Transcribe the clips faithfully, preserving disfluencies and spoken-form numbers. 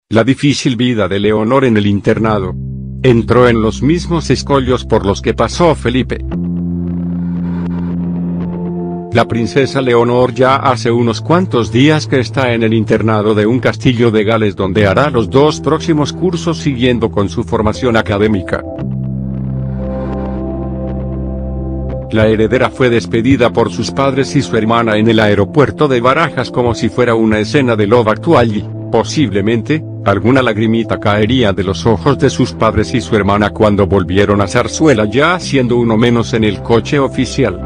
La difícil vida de Leonor en el internado entró en los mismos escollos por los que pasó Felipe. La princesa Leonor ya hace unos cuantos días que está en el internado de un castillo de Gales, donde hará los dos próximos cursos siguiendo con su formación académica. La heredera fue despedida por sus padres y su hermana en el aeropuerto de Barajas como si fuera una escena de Love Actually. Posiblemente, alguna lagrimita caería de los ojos de sus padres y su hermana cuando volvieron a Zarzuela, ya siendo uno menos en el coche oficial.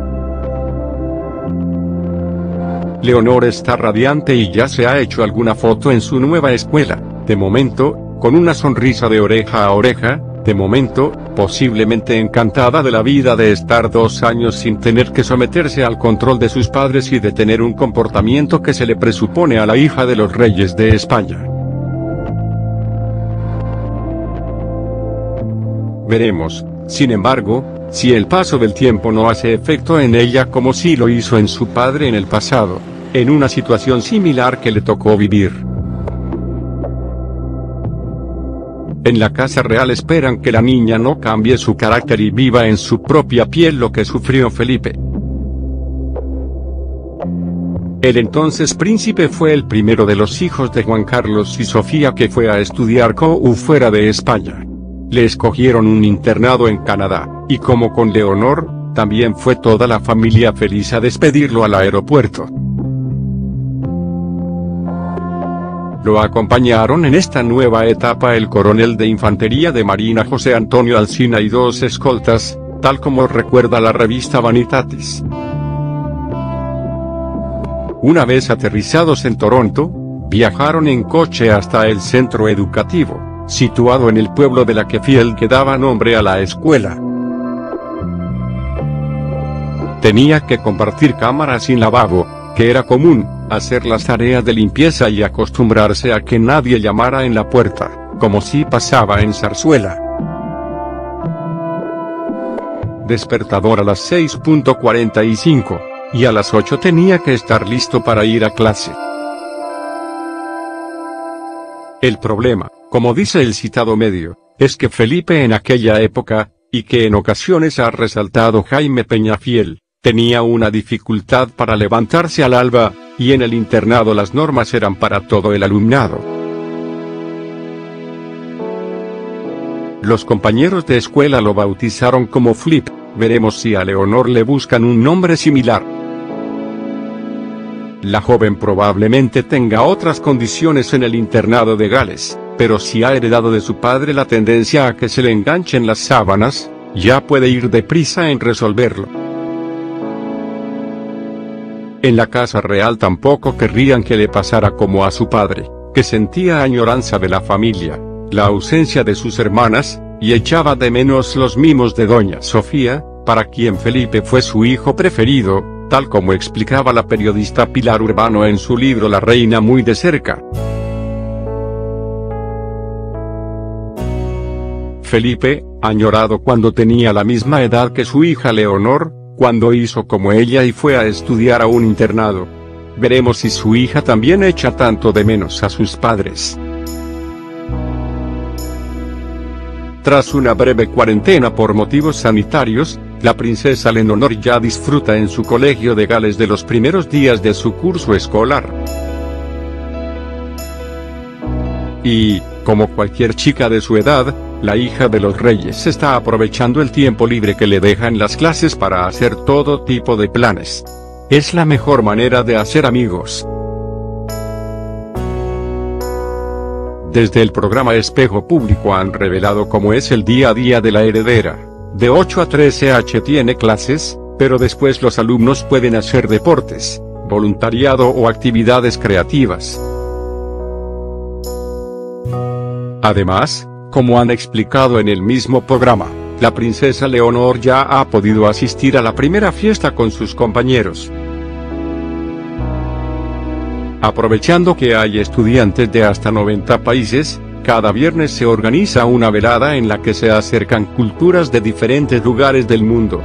Leonor está radiante y ya se ha hecho alguna foto en su nueva escuela, de momento, con una sonrisa de oreja a oreja, de momento, posiblemente encantada de la vida de estar dos años sin tener que someterse al control de sus padres y de tener un comportamiento que se le presupone a la hija de los reyes de España. Veremos, sin embargo, si el paso del tiempo no hace efecto en ella como si lo hizo en su padre en el pasado, en una situación similar que le tocó vivir. En la Casa Real esperan que la niña no cambie su carácter y viva en su propia piel lo que sufrió Felipe. El entonces príncipe fue el primero de los hijos de Juan Carlos y Sofía que fue a estudiar C O U fuera de España. Le escogieron un internado en Canadá, y como con Leonor, también fue toda la familia feliz a despedirlo al aeropuerto. Lo acompañaron en esta nueva etapa el coronel de Infantería de Marina José Antonio Alsina y dos escoltas, tal como recuerda la revista Vanitatis. Una vez aterrizados en Toronto, viajaron en coche hasta el centro educativo, situado en el pueblo de Lakefield que daba nombre a la escuela. Tenía que compartir cámara sin lavabo, que era común, hacer las tareas de limpieza y acostumbrarse a que nadie llamara en la puerta, como si pasaba en Zarzuela. Despertador a las seis cuarenta y cinco, y a las ocho tenía que estar listo para ir a clase. El problema, como dice el citado medio, es que Felipe en aquella época, y que en ocasiones ha resaltado Jaime Peñafiel, tenía una dificultad para levantarse al alba, y en el internado las normas eran para todo el alumnado. Los compañeros de escuela lo bautizaron como Flip, veremos si a Leonor le buscan un nombre similar. La joven probablemente tenga otras condiciones en el internado de Gales, pero si ha heredado de su padre la tendencia a que se le enganchen las sábanas, ya puede ir deprisa en resolverlo. En la Casa Real tampoco querrían que le pasara como a su padre, que sentía añoranza de la familia, la ausencia de sus hermanas, y echaba de menos los mimos de doña Sofía, para quien Felipe fue su hijo preferido, tal como explicaba la periodista Pilar Urbano en su libro La Reina muy de cerca. Felipe, añorado cuando tenía la misma edad que su hija Leonor, cuando hizo como ella y fue a estudiar a un internado. Veremos si su hija también echa tanto de menos a sus padres. Tras una breve cuarentena por motivos sanitarios, la princesa Leonor ya disfruta en su colegio de Gales de los primeros días de su curso escolar. Y, como cualquier chica de su edad, la hija de los reyes está aprovechando el tiempo libre que le dejan las clases para hacer todo tipo de planes. Es la mejor manera de hacer amigos. Desde el programa Espejo Público han revelado cómo es el día a día de la heredera. De ocho a trece horas tiene clases, pero después los alumnos pueden hacer deportes, voluntariado o actividades creativas. Además, como han explicado en el mismo programa, la princesa Leonor ya ha podido asistir a la primera fiesta con sus compañeros. Aprovechando que hay estudiantes de hasta noventa países, cada viernes se organiza una velada en la que se acercan culturas de diferentes lugares del mundo.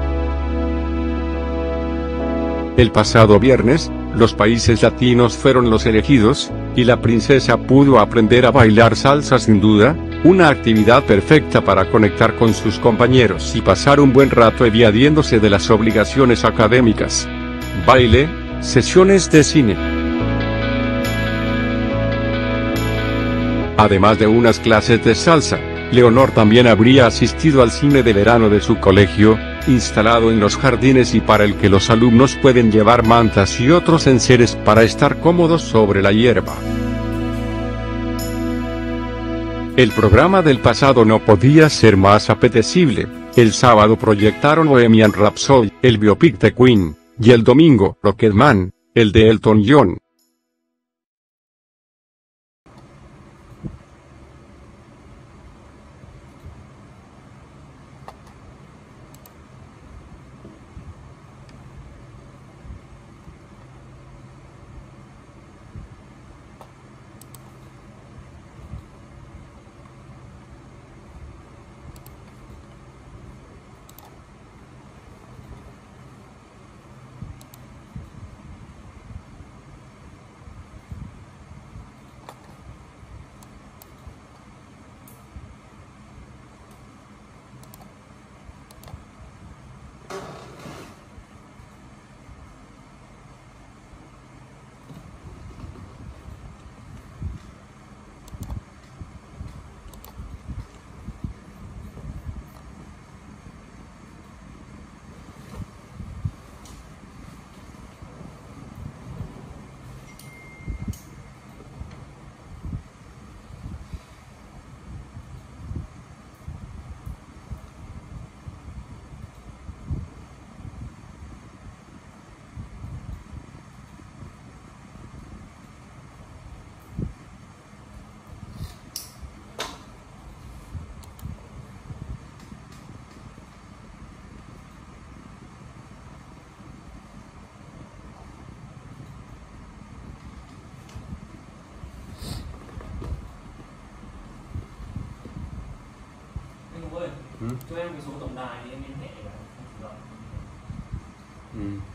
El pasado viernes, los países latinos fueron los elegidos, y la princesa pudo aprender a bailar salsa sin duda, una actividad perfecta para conectar con sus compañeros y pasar un buen rato evadiéndose de las obligaciones académicas. Baile, sesiones de cine. Además de unas clases de salsa, Leonor también habría asistido al cine de verano de su colegio, instalado en los jardines y para el que los alumnos pueden llevar mantas y otros enseres para estar cómodos sobre la hierba. El programa del pasado no podía ser más apetecible. El sábado proyectaron Bohemian Rhapsody, el biopic de Queen, y el domingo, Rocketman, el de Elton John. Cho em cái số tổng đài em liên hệ vào. Ừ.